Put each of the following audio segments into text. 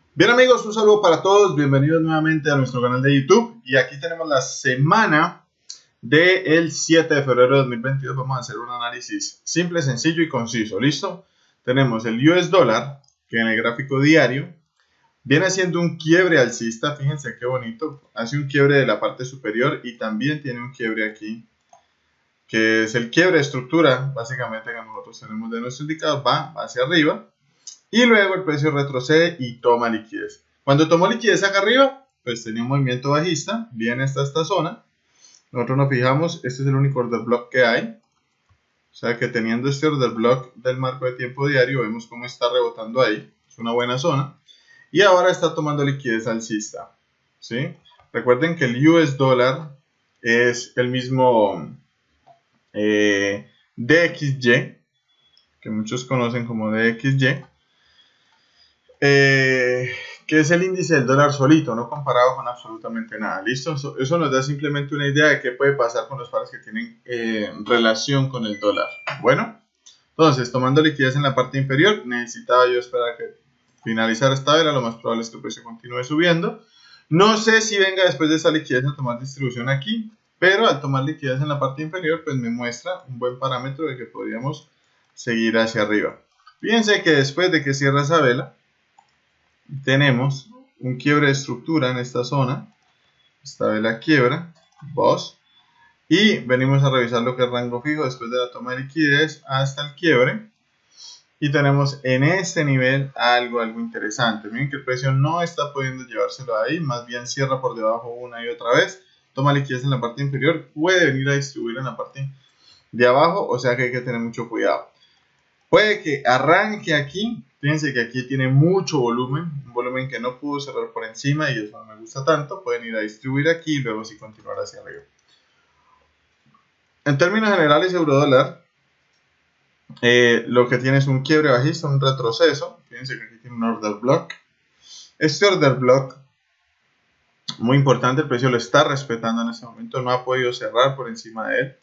Bien amigos, un saludo para todos, bienvenidos nuevamente a nuestro canal de YouTube y aquí tenemos la semana del 7 de febrero de 2022. Vamos a hacer un análisis simple, sencillo y conciso, ¿listo? Tenemos el US dólar que en el gráfico diario viene haciendo un quiebre alcista, fíjense qué bonito, hace un quiebre de la parte superior y también tiene un quiebre aquí que es el quiebre de estructura, básicamente que nosotros tenemos de nuestro indicador, va hacia arriba. Y luego el precio retrocede y toma liquidez. Cuando tomó liquidez acá arriba, pues tenía un movimiento bajista, viene hasta esta zona. Nosotros nos fijamos, este es el único order block que hay. O sea que teniendo este order block del marco de tiempo diario, vemos cómo está rebotando ahí. Es una buena zona. Y ahora está tomando liquidez alcista, ¿sí? Recuerden que el US dólar es el mismo DXY, que muchos conocen como DXY. Que es el índice del dólar solito, no comparado con absolutamente nada, ¿listo? Eso nos da simplemente una idea de qué puede pasar con los pares que tienen relación con el dólar. Bueno, entonces, tomando liquidez en la parte inferior, necesitaba yo esperar que finalizara esta vela, lo más probable es que el precio continúe subiendo. No sé si venga después de esa liquidez a tomar distribución aquí, pero al tomar liquidez en la parte inferior, pues me muestra un buen parámetro de que podríamos seguir hacia arriba. Fíjense que después de que cierra esa vela, tenemos un quiebre de estructura en esta zona, esta vela quiebra, BOS, y venimos a revisar lo que es rango fijo después de la toma de liquidez hasta el quiebre, y tenemos en este nivel algo interesante. Miren que el precio no está pudiendo llevárselo ahí, más bien cierra por debajo una y otra vez, toma liquidez en la parte inferior, puede venir a distribuir en la parte de abajo, o sea que hay que tener mucho cuidado. Puede que arranque aquí, fíjense que aquí tiene mucho volumen, un volumen que no pudo cerrar por encima y eso no me gusta tanto. Pueden ir a distribuir aquí y luego sí continuar hacia arriba. En términos generales, eurodólar, lo que tiene es un quiebre bajista, un retroceso. Fíjense que aquí tiene un order block. Este order block, muy importante, el precio lo está respetando en este momento, no ha podido cerrar por encima de él.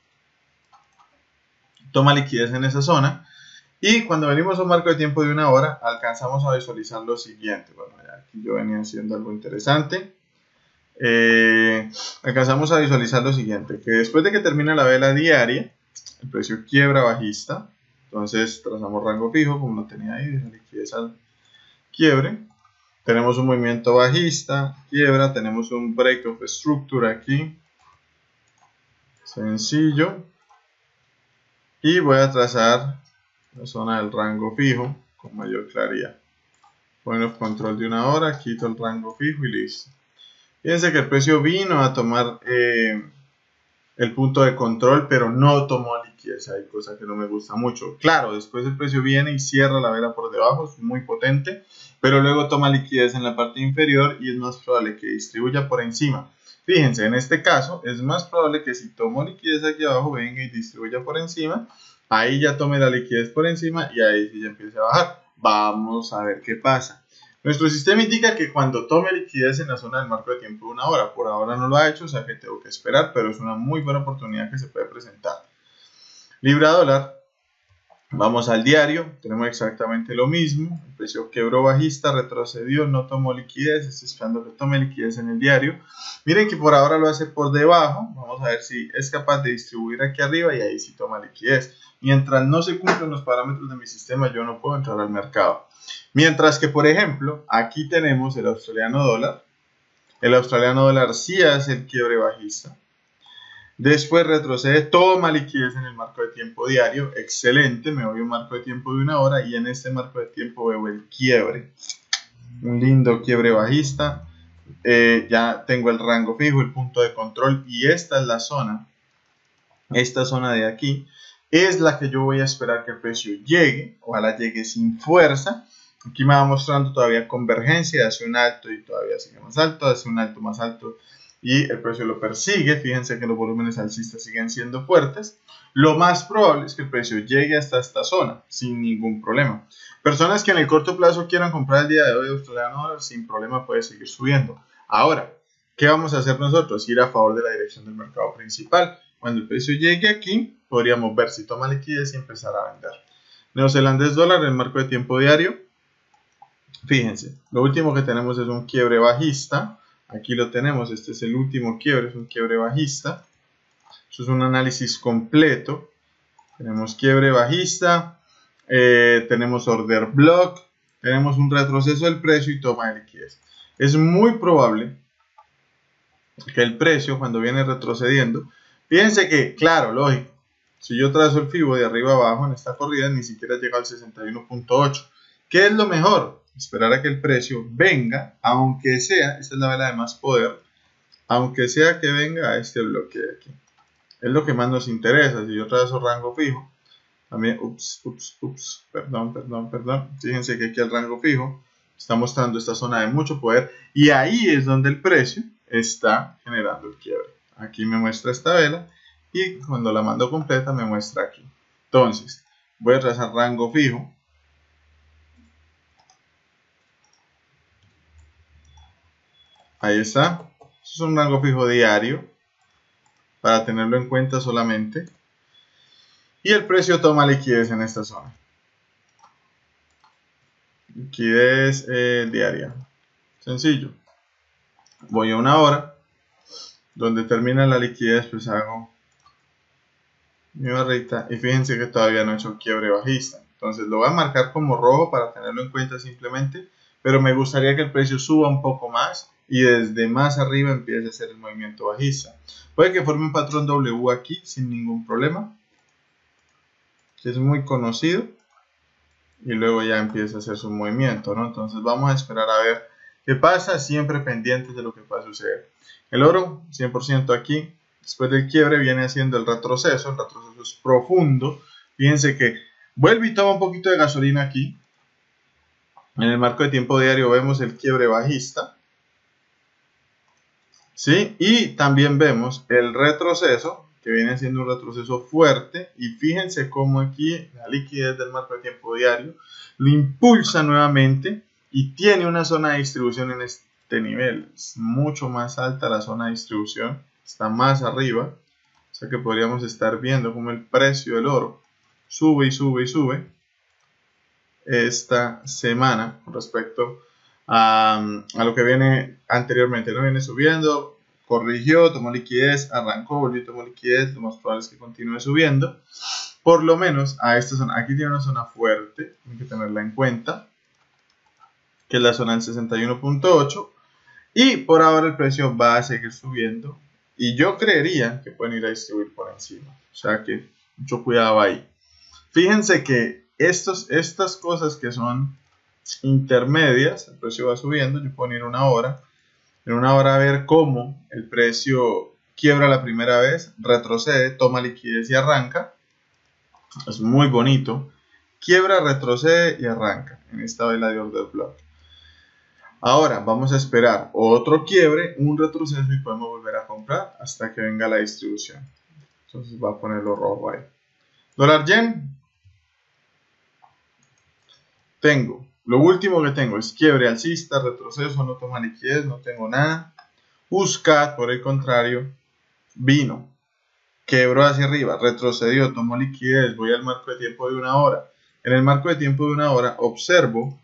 Toma liquidez en esa zona. Y cuando venimos a un marco de tiempo de una hora, alcanzamos a visualizar lo siguiente. Bueno, aquí yo venía haciendo algo interesante. Alcanzamos a visualizar lo siguiente, que después de que termina la vela diaria, el precio quiebra bajista. Entonces trazamos rango fijo, como lo tenía ahí, de liquidez al quiebre. Tenemos un movimiento bajista, quiebra, tenemos un break of structure aquí. Sencillo. Y voy a trazar la zona del rango fijo con mayor claridad. Point of control de una hora, quito el rango fijo y listo. Fíjense que el precio vino a tomar el punto de control, pero no tomó liquidez. Hay cosa que no me gusta mucho. Claro, después el precio viene y cierra la vela por debajo, es muy potente, pero luego toma liquidez en la parte inferior y es más probable que distribuya por encima. Fíjense, en este caso es más probable que si tomo liquidez aquí abajo, venga y distribuya por encima. Ahí ya tome la liquidez por encima y ahí sí ya empiece a bajar. Vamos a ver qué pasa. Nuestro sistema indica que cuando tome liquidez en la zona del marco de tiempo de una hora, por ahora no lo ha hecho, o sea que tengo que esperar, pero es una muy buena oportunidad que se puede presentar. Libra dólar, vamos al diario, tenemos exactamente lo mismo, el precio quebró bajista, retrocedió, no tomó liquidez, estoy esperando que tome liquidez en el diario. Miren que por ahora lo hace por debajo, vamos a ver si es capaz de distribuir aquí arriba y ahí sí toma liquidez. Mientras no se cumplan los parámetros de mi sistema, yo no puedo entrar al mercado. Mientras que, por ejemplo, aquí tenemos el australiano dólar. El australiano dólar sí hace el quiebre bajista. Después retrocede, toma liquidez en el marco de tiempo diario. Excelente, me voy a un marco de tiempo de una hora y en este marco de tiempo veo el quiebre. Un lindo quiebre bajista. Ya tengo el rango fijo, el punto de control y esta es la zona. Esta zona de aquí es la que yo voy a esperar que el precio llegue. Ojalá llegue sin fuerza. Aquí me va mostrando todavía convergencia, hace un alto y todavía sigue más alto, hace un alto más alto y el precio lo persigue. Fíjense que los volúmenes alcistas siguen siendo fuertes. Lo más probable es que el precio llegue hasta esta zona sin ningún problema. Personas que en el corto plazo quieran comprar el día de hoy australiano dólar, sin problema puede seguir subiendo. Ahora, ¿qué vamos a hacer nosotros? Ir a favor de la dirección del mercado principal. Cuando el precio llegue aquí, podríamos ver si toma liquidez y empezar a vender. Neozelandés dólar, el marco de tiempo diario. Fíjense, lo último que tenemos es un quiebre bajista. Aquí lo tenemos, este es el último quiebre, es un quiebre bajista. Eso es un análisis completo. Tenemos quiebre bajista, tenemos order block, tenemos un retroceso del precio y toma de liquidez. Es muy probable que el precio, cuando viene retrocediendo, fíjense que, claro, lógico, si yo trazo el FIBO de arriba abajo en esta corrida, ni siquiera llega al 61.8. ¿Qué es lo mejor? Esperar a que el precio venga, aunque sea, esta es la vela de más poder, aunque sea que venga a este bloque de aquí. Es lo que más nos interesa. Si yo trazo rango fijo, también, perdón. Fíjense que aquí el rango fijo está mostrando esta zona de mucho poder y ahí es donde el precio está generando el quiebre. Aquí me muestra esta vela y cuando la mando completa me muestra aquí. Entonces, voy a trazar rango fijo. Ahí está. Es un rango fijo diario para tenerlo en cuenta solamente. Y el precio toma liquidez en esta zona. Liquidez diaria. Sencillo. Voy a una hora. Donde termina la liquidez, pues hago mi barrita. Y fíjense que todavía no he hecho quiebre bajista. Entonces lo voy a marcar como rojo para tenerlo en cuenta simplemente. Pero me gustaría que el precio suba un poco más. Y desde más arriba empiece a hacer el movimiento bajista. Puede que forme un patrón W aquí sin ningún problema. Que es muy conocido. Y luego ya empieza a hacer su movimiento, ¿no? Entonces vamos a esperar a ver qué pasa, siempre pendientes de lo que va a suceder. El oro, 100% aquí, después del quiebre viene haciendo el retroceso es profundo. Fíjense que vuelve y toma un poquito de gasolina aquí. En el marco de tiempo diario vemos el quiebre bajista. ¿Sí? Y también vemos el retroceso, que viene siendo un retroceso fuerte, y fíjense cómo aquí la liquidez del marco de tiempo diario lo impulsa nuevamente y tiene una zona de distribución en este nivel. Es mucho más alta la zona de distribución, está más arriba, o sea que podríamos estar viendo cómo el precio del oro sube y sube y sube esta semana con respecto a lo que viene anteriormente, no viene subiendo, corrigió, tomó liquidez, arrancó, volvió y tomó liquidez, lo más probable es que continúe subiendo, por lo menos a esta zona. Aquí tiene una zona fuerte, hay que tenerla en cuenta, que es la zona del 61.8, y por ahora el precio va a seguir subiendo, y yo creería que pueden ir a distribuir por encima, o sea que mucho cuidado ahí. Fíjense que estas cosas que son intermedias, el precio va subiendo, yo puedo ir una hora, en una hora a ver cómo el precio quiebra la primera vez, retrocede, toma liquidez y arranca, es muy bonito, quiebra, retrocede y arranca en esta vela de order block. Ahora vamos a esperar otro quiebre, un retroceso y podemos volver a comprar hasta que venga la distribución. Entonces va a ponerlo rojo ahí. Dólar yen. Lo último que tengo es quiebre alcista, retroceso, no toma liquidez, no tengo nada. USCAD, por el contrario, vino, quebró hacia arriba, retrocedió, tomó liquidez, voy al marco de tiempo de una hora. En el marco de tiempo de una hora observo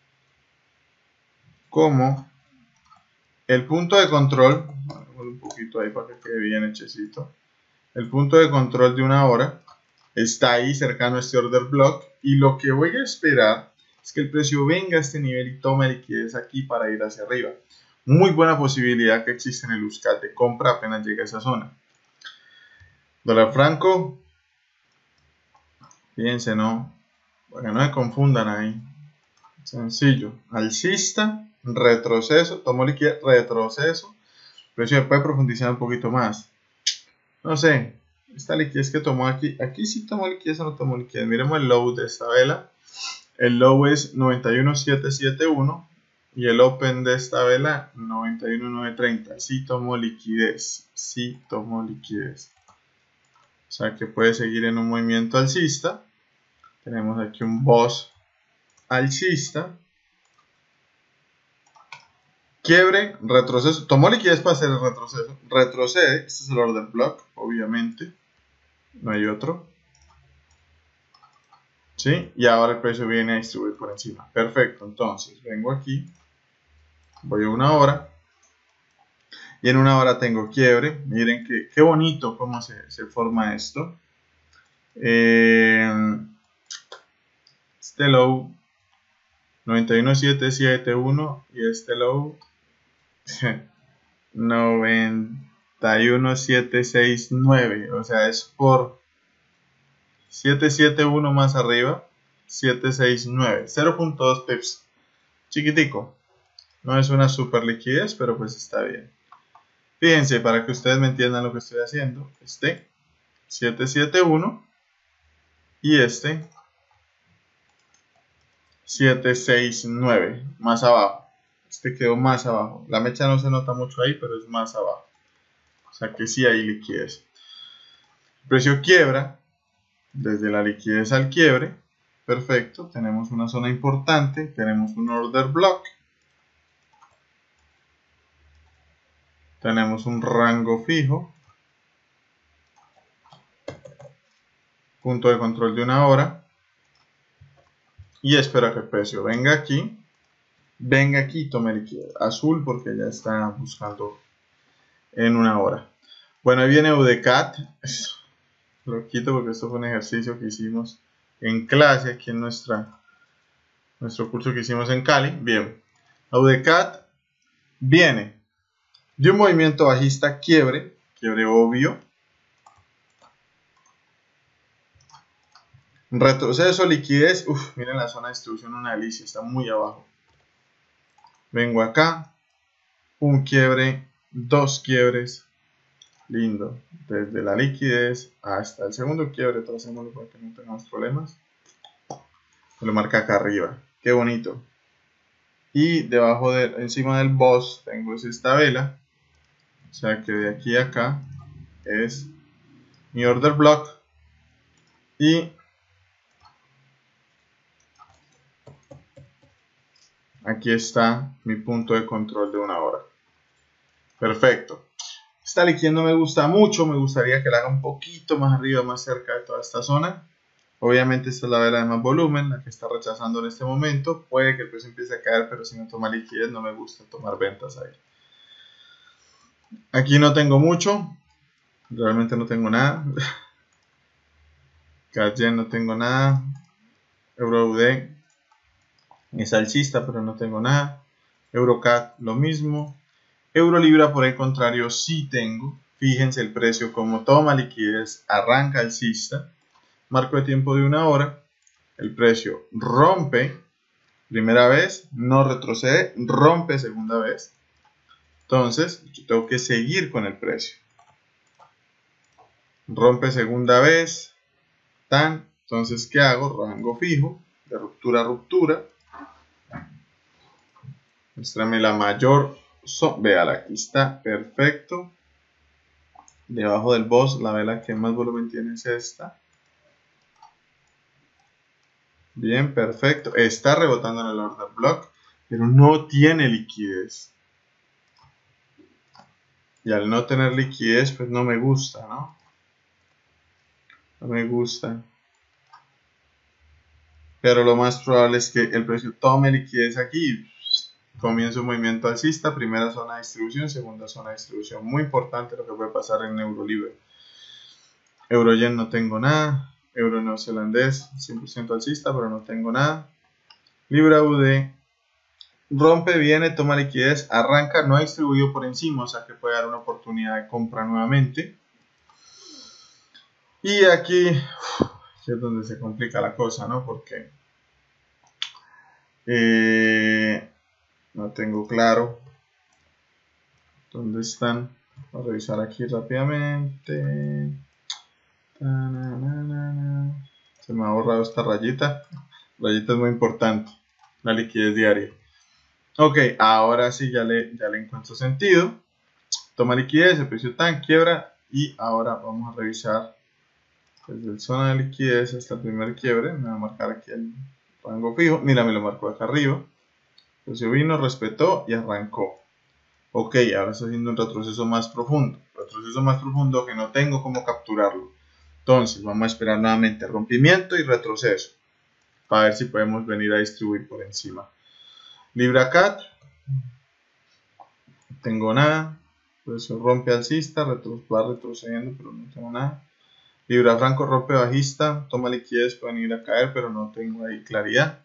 cómo el punto de control, un poquito ahí para que quede bien hechecito, el punto de control de una hora está ahí cercano a este order block y lo que voy a esperar es que el precio venga a este nivel y tome liquidez aquí para ir hacia arriba. Muy buena posibilidad que existe en el USCAD de compra apenas llegue a esa zona. Dólar franco, fíjense, no, para que no se confundan ahí. Sencillo, alcista, retroceso, tomó liquidez, retroceso. El precio puede profundizar un poquito más. No sé, esta liquidez que tomó aquí sí tomó liquidez o no tomó liquidez. Miremos el low de esta vela. El low es 91.771 y el open de esta vela 91.930. Sí tomó liquidez, sí tomó liquidez. O sea que puede seguir en un movimiento alcista. Tenemos aquí un boss alcista. Quiebre, retroceso. Tomó liquidez para hacer el retroceso. Retrocede. Este es el order block, obviamente. No hay otro. ¿sí? Y ahora el precio viene a distribuir por encima. Perfecto, entonces vengo aquí, voy a una hora. Y en una hora tengo quiebre. Miren qué bonito cómo se forma esto. Este low 91771 y este low 91769. O sea, es por 771 más arriba, 769. 0.2 pips. Chiquitico. No es una super liquidez, pero pues está bien. Fíjense, para que ustedes me entiendan lo que estoy haciendo. Este 771 y este 769 más abajo. Este quedó más abajo. La mecha no se nota mucho ahí, pero es más abajo. O sea que sí hay liquidez. El precio quiebra desde la liquidez al quiebre. Perfecto. Tenemos una zona importante. Tenemos un order block. Tenemos un rango fijo. Punto de control de una hora. Y espera que el precio venga aquí y tome liquidez. Azul porque ya está buscando en una hora. Bueno, ahí viene UDCAT. Lo quito porque esto fue un ejercicio que hicimos en clase aquí en nuestro curso que hicimos en Cali. Bien, UDCAT viene de un movimiento bajista quiebre obvio. Retroceso, liquidez. Miren la zona de distribución, una delicia, está muy abajo. Vengo acá, un quiebre, dos quiebres, lindo, desde la liquidez hasta el segundo quiebre, tracémoslo para que no tengamos problemas. Me lo marca acá arriba, qué bonito. Y debajo encima del boss tengo esta vela, o sea que de aquí a acá es mi order block y aquí está mi punto de control de una hora. Perfecto. Esta liquidez no me gusta mucho, me gustaría que la haga un poquito más arriba, más cerca de toda esta zona. Obviamente esta es la vela de más volumen, la que está rechazando en este momento. Puede que el precio empiece a caer, pero si no toma liquidez no me gusta tomar ventas ahí. Aquí no tengo mucho, realmente no tengo nada. CAD-Yen no tengo nada. Euro-UD es alcista, pero no tengo nada. Euro-CAD lo mismo. Euro-Libra por el contrario sí tengo. Fíjense el precio como toma liquidez, arranca alcista. Marco de tiempo de una hora. El precio rompe primera vez, no retrocede, rompe segunda vez. Entonces yo tengo que seguir con el precio. Rompe segunda vez. Entonces, ¿qué hago? Rango fijo, de ruptura a ruptura. Muéstrame la mayor. Véala, aquí está, perfecto. Debajo del boss, la vela que más volumen tiene es esta. Bien, perfecto. Está rebotando en el order block, pero no tiene liquidez. Y al no tener liquidez, pues no me gusta, ¿no? No me gusta. Pero lo más probable es que el precio tome liquidez aquí. Comienza un movimiento alcista, primera zona de distribución, segunda zona de distribución. Muy importante lo que puede pasar en Euro-Libra. Euro-Yen no tengo nada. Euro neozelandés 100% alcista, pero no tengo nada. Libra-UD rompe, viene, toma liquidez, arranca, no ha distribuido por encima, o sea que puede dar una oportunidad de compra nuevamente. Y aquí es donde se complica la cosa, ¿no? Porque no tengo claro dónde están. Voy a revisar aquí rápidamente. Se me ha borrado esta rayita. Rayita es muy importante. La liquidez diaria. Ok, ahora sí ya le encuentro sentido. Toma liquidez, el precio tan quiebra. Y ahora vamos a revisar desde la zona de liquidez hasta el primer quiebre. Me va a marcar aquí el rango fijo. Mira, me lo marcó acá arriba. El precio vino, respetó y arrancó. Ok, ahora está haciendo un retroceso más profundo. Retroceso más profundo que no tengo cómo capturarlo. Entonces vamos a esperar nuevamente rompimiento y retroceso. para ver si podemos venir a distribuir por encima. Libra Cat, no tengo nada, pues rompe alcista, va retrocediendo, pero no tengo nada. Libra Franco rompe bajista, toma liquidez, pueden ir a caer, pero no tengo ahí claridad.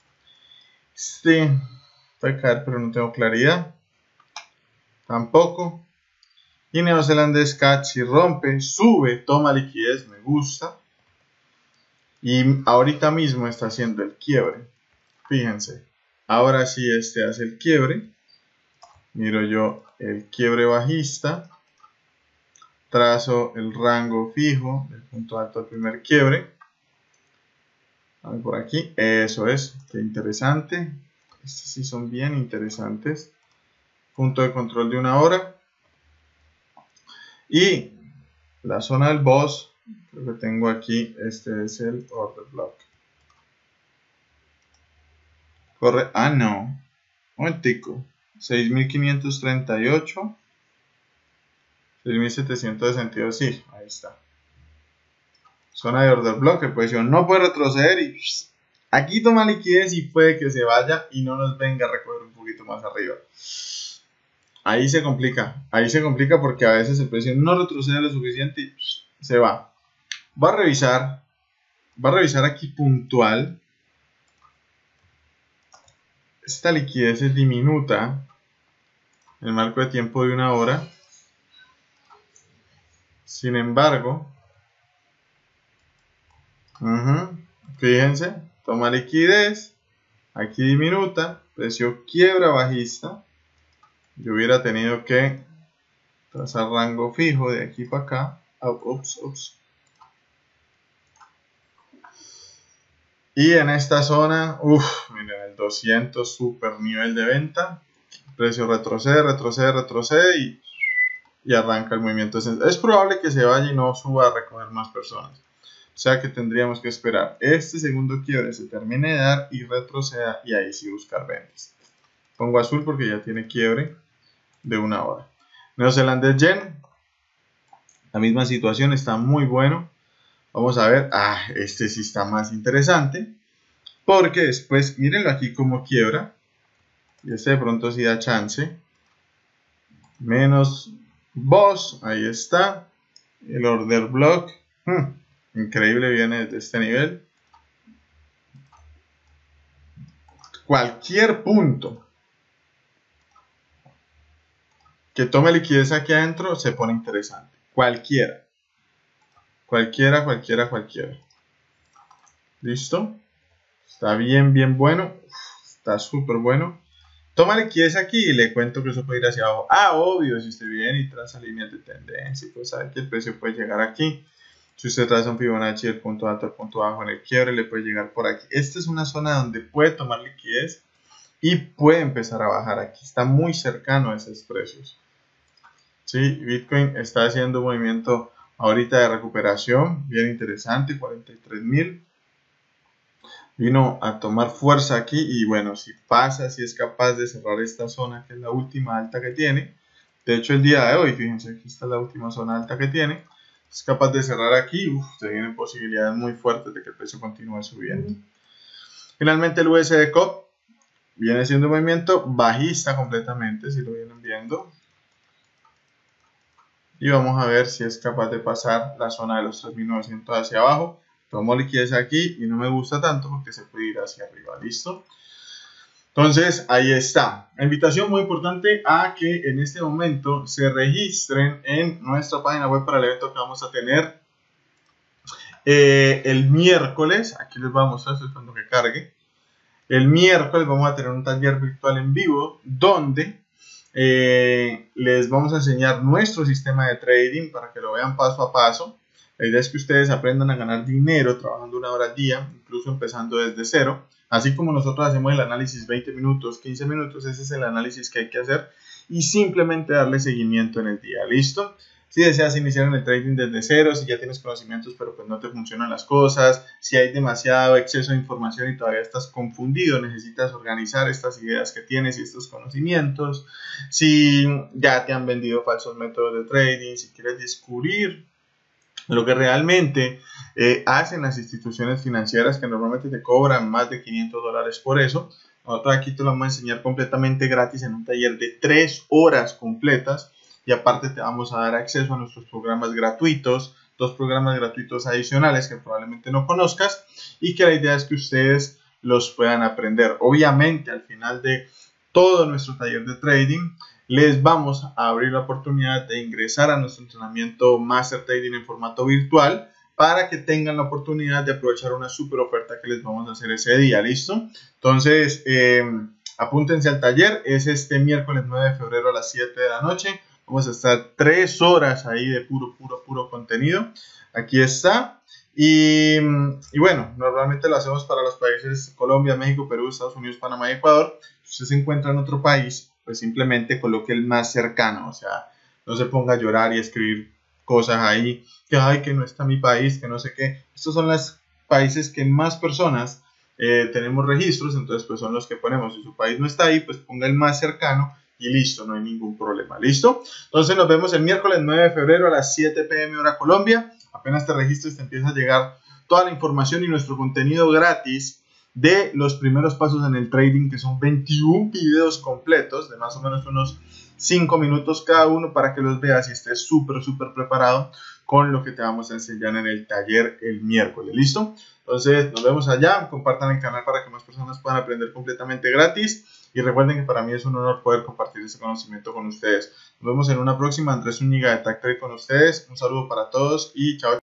Puede caer, pero no tengo claridad. Tampoco. Y neozelandés Cat si rompe, sube, toma liquidez, me gusta. Y ahorita mismo está haciendo el quiebre. Fíjense. Ahora sí hace el quiebre. Miro yo el quiebre bajista. Trazo el rango fijo del punto alto al primer quiebre. A ver por aquí. Eso es. Qué interesante. Estos sí son bien interesantes. Punto de control de 1 hora. Y la zona del boss. Creo que tengo aquí. Este es el order block. Corre. Ah, no. Un momentico. 6538. 6762. Sí, ahí está. Zona de order block. Que pues yo no puede retroceder y aquí toma liquidez y puede que se vaya y no nos venga a recoger un poquito más arriba. Ahí se complica porque a veces el precio no retrocede lo suficiente y se va. Va a revisar aquí puntual. Esta liquidez es diminuta en el marco de tiempo de 1 hora. Sin embargo, fíjense, toma liquidez, aquí diminuta, precio quiebra bajista. Yo hubiera tenido que trazar rango fijo de aquí para acá. Ups. Y en esta zona, miren el 200 super nivel de venta. Precio retrocede y arranca el movimiento. Es probable que se vaya y no suba a recoger más personas. O sea que tendríamos que esperar este segundo quiebre se termine de dar y retroceda y ahí sí buscar ventas. Pongo azul porque ya tiene quiebre de 1 hora. Neozelandés Yen, la misma situación, está muy bueno. Vamos a ver, este sí está más interesante, porque después, mírenlo aquí como quiebra, y este de pronto sí da chance, menos boss, ahí está, el order block, increíble, viene desde este nivel. Cualquier punto que tome liquidez aquí adentro se pone interesante, cualquiera. ¿Listo? Está bien bueno. Está súper bueno. Toma liquidez aquí y le cuento que eso puede ir hacia abajo. Obvio, si usted viene y traza líneas de tendencia, pues sabe que el precio puede llegar aquí. Si usted traza un Fibonacci del punto alto al punto bajo en el quiebre, le puede llegar por aquí. Esta es una zona donde puede tomar liquidez y puede empezar a bajar aquí. Está muy cercano a esos precios. Sí, Bitcoin está haciendo un movimiento ahorita de recuperación, bien interesante, 43.000. Vino a tomar fuerza aquí y bueno, si pasa, si es capaz de cerrar esta zona que es la última alta que tiene. De hecho el día de hoy, fíjense, aquí está la última zona alta que tiene. Es capaz de cerrar aquí, se vienen posibilidades muy fuertes de que el precio continúe subiendo. Finalmente el USD COP viene siendo un movimiento bajista completamente, si lo vienen viendo. Y vamos a ver si es capaz de pasar la zona de los 3.900 hacia abajo. Tomo liquidez aquí y no me gusta tanto porque se puede ir hacia arriba, ¿listo? Entonces, ahí está. La invitación muy importante a que en este momento se registren en nuestra página web para el evento que vamos a tener el miércoles. Aquí les voy a mostrar, estoy esperando que cargue. El miércoles vamos a tener un taller virtual en vivo donde les vamos a enseñar nuestro sistema de trading para que lo vean paso a paso. La idea es que ustedes aprendan a ganar dinero trabajando 1 hora al día, incluso empezando desde cero. Así como nosotros hacemos el análisis 20 minutos, 15 minutos, ese es el análisis que hay que hacer y simplemente darle seguimiento en el día. ¿Listo? Si deseas iniciar en el trading desde cero, si ya tienes conocimientos pero pues no te funcionan las cosas, si hay demasiado exceso de información y todavía estás confundido, necesitas organizar estas ideas que tienes y estos conocimientos, si ya te han vendido falsos métodos de trading, si quieres descubrir Lo que realmente hacen las instituciones financieras, que normalmente te cobran más de $500 por eso, nosotros aquí te lo vamos a enseñar completamente gratis en un taller de 3 horas completas, y aparte te vamos a dar acceso a nuestros programas gratuitos, 2 programas gratuitos adicionales que probablemente no conozcas, y que la idea es que ustedes los puedan aprender. Obviamente al final de todo nuestro taller de trading les vamos a abrir la oportunidad de ingresar a nuestro entrenamiento Master Trading en formato virtual, para que tengan la oportunidad de aprovechar una super oferta que les vamos a hacer ese día. ¿Listo? Entonces apúntense al taller. Es este miércoles 9 de febrero a las 7 de la noche. Vamos a estar 3 horas ahí de puro contenido. Aquí está. Y bueno, normalmente lo hacemos para los países Colombia, México, Perú, Estados Unidos, Panamá y Ecuador. Si usted se encuentra en otro país, pues simplemente coloque el más cercano. O sea, no se ponga a llorar y a escribir cosas ahí, que ay, que no está mi país, que no sé qué. Estos son los países que más personas tenemos registros, entonces pues son los que ponemos. Si su país no está ahí, pues ponga el más cercano y listo, no hay ningún problema. ¿Listo? Entonces nos vemos el miércoles 9 de febrero a las 7 p.m. hora Colombia. Apenas te registres, te empieza a llegar toda la información y nuestro contenido gratis de los primeros pasos en el trading, que son 21 videos completos de más o menos unos 5 minutos cada uno, para que los veas y estés súper preparado con lo que te vamos a enseñar en el taller el miércoles. ¿Listo? Entonces nos vemos allá. Compartan el canal para que más personas puedan aprender completamente gratis, y recuerden que para mí es un honor poder compartir ese conocimiento con ustedes. Nos vemos en una próxima. Andrés Zúñiga de TAC Trade con ustedes. Un saludo para todos y chao.